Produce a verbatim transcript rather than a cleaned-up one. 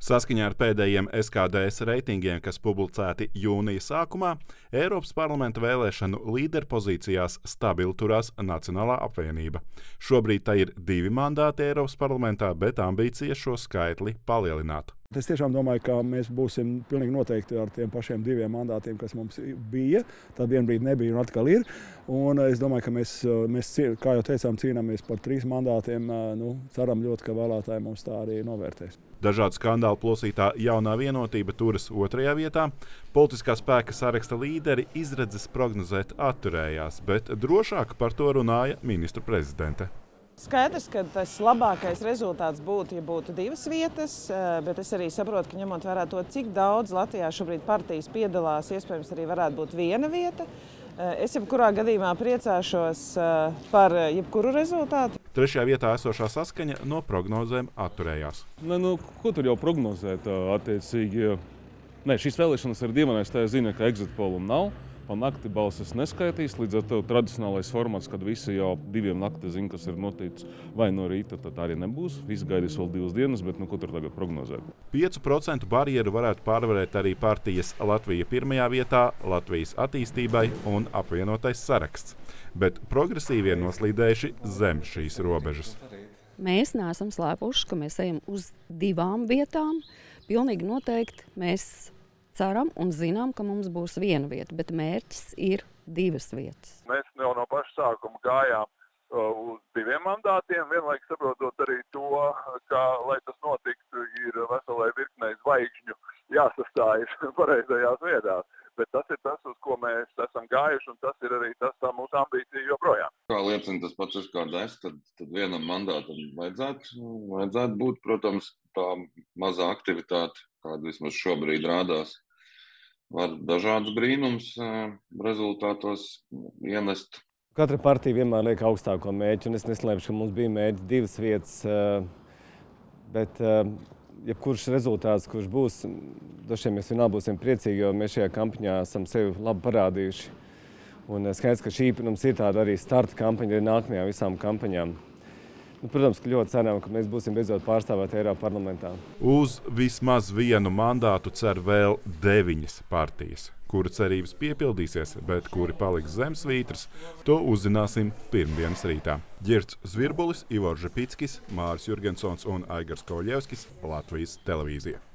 Saskaņā ar pēdējiem S K D S reitingiem, kas publicēti jūnija sākumā, Eiropas parlamenta vēlēšanu līderpozīcijās stabili turās Nacionālā apvienība. Šobrīd tā ir divi mandāti Eiropas parlamentā, bet ambīcija šo skaitli palielināt. Es tiešām domāju, ka mēs būsim pilnīgi noteikti ar tiem pašiem diviem mandātiem, kas mums bija. Tad vienā brīdī nebija un atkal ir. Un es domāju, ka mēs, mēs kā jau teicām, cīnāmies par trīs mandātiem. Nu, ceram ļoti, ka vēlētāji mums tā arī novērtēs. Dažādu skandālu plosītā Jaunā vienotība turas otrajā vietā. Politiskā spēka saraksta līderi izredzes prognozēt atturējās, bet drošāk par to runāja ministru prezidente. Skaidrs, ka tas labākais rezultāts būtu, ja būtu divas vietas, bet es arī saprotu, ka ņemot vērā to, cik daudz Latvijā šobrīd partijas piedalās, iespējams arī varētu būt viena vieta. Es jebkurā gadījumā priecāšos par jebkuru rezultātu. Trešajā vietā esošā Saskaņa no prognozēm atturējās. Ne, nu, ko tur jau prognozēt attiecīgi? Ne, šīs vēlēšanas ir dīvainais, tā es zinu, ka exit pollu nav. Pa nakti balsis neskaitīs, līdz ar to tradicionālais formāts, kad visi jau diviem nakti zina, kas ir noticis vai no rīta, tad arī nebūs. Visi gaidīs vēl divas dienas, bet nu, ko tur tagad prognozēt? piecu procentu barjeru varētu pārvarēt arī partijas Latvija pirmajā vietā, Latvijas attīstībai un apvienotais saraksts. Bet progresīvie noslīdējuši zem šīs robežas. Mēs neesam slēpuši, ka mēs ejam uz divām vietām. Pilnīgi noteikti mēs ceram un zinām, ka mums būs viena vieta, bet mērķis ir divas vietas. Mēs jau no paša sākuma gājām uh, uz diviem mandātiem, vienlaikus saprotot arī to, ka, lai tas notiktu, ir veselai virknei zvaigžņu jāsastājas pareizajās vietās. Bet tas ir tas, uz ko mēs esam gājuši, un tas ir arī tas, tā mūsu ambīcija joprojām. Kā liecina tas pats S K D S, tad, tad vienam mandātam vajadzētu, vajadzētu būt, protams, tā mazā aktivitāte, kāda vismaz šobrīd rādās. Var dažādas brīnums rezultātos ienest. Katra partija vienmēr liek augstāko mērķi, un es neslēpšu, ka mums bija mērķi divas vietas, bet jebkurš rezultāts, kurš būs, dažiem mēs vienmēr būsim priecīgi, jo mēs šajā kampaņā esam sevi labi parādījuši. Un skaidrs, ka šī, protams, ir tāda arī starta kampaņa arī nākamajām visām kampaņām. Nu, protams, ka ļoti ceram, ka mēs būsim beidzot pārstāvēti Eiropas parlamentā. Uz vismaz vienu mandātu cer vēl deviņas partijas, kuru cerības piepildīsies, bet kuri paliks zem svītras, to uzzināsim pirmdienas rītā. Ģirds Zvirbulis, Ivors Žepickis, Māris Jurgensons un Aigars Koļevskis, Latvijas televīzija.